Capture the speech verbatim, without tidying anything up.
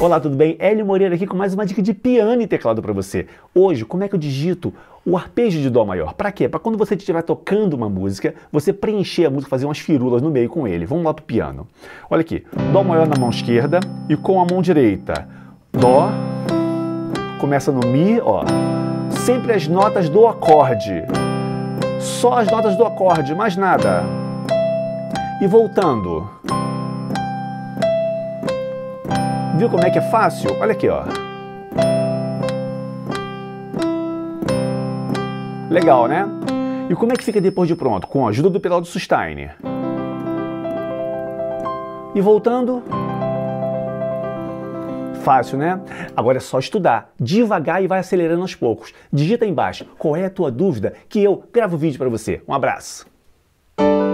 Olá, tudo bem? Hélio Moreira aqui com mais uma dica de piano e teclado para você. Hoje, como é que eu digito o arpejo de Dó maior? Para quê? Para quando você estiver tocando uma música, você preencher a música, fazer umas firulas no meio com ele. Vamos lá pro piano. Olha aqui, Dó maior na mão esquerda e com a mão direita. Dó, começa no Mi, ó. Sempre as notas do acorde. Só as notas do acorde, mais nada. E voltando. Viu como é que é fácil? Olha aqui, ó. Legal, né? E como é que fica depois de pronto? Com a ajuda do pedal de sustain. E voltando. Fácil, né? Agora é só estudar, devagar e vai acelerando aos poucos. Digita aí embaixo qual é a tua dúvida que eu gravo vídeo para você. Um abraço!